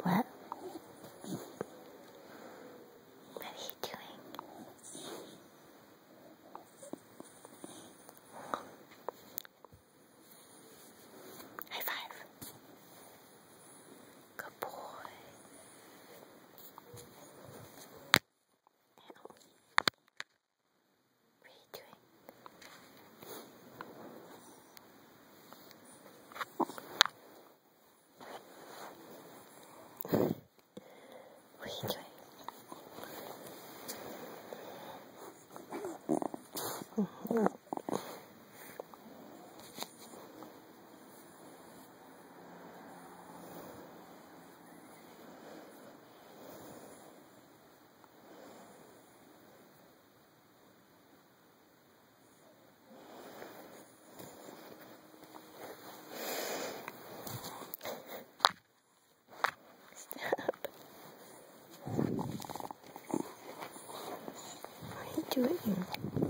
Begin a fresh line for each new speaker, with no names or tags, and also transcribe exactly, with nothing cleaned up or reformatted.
What? What are you doing? High five. Good boy. Now, what are you doing? What are you doing? Mm-hmm. Stop. What are you doing?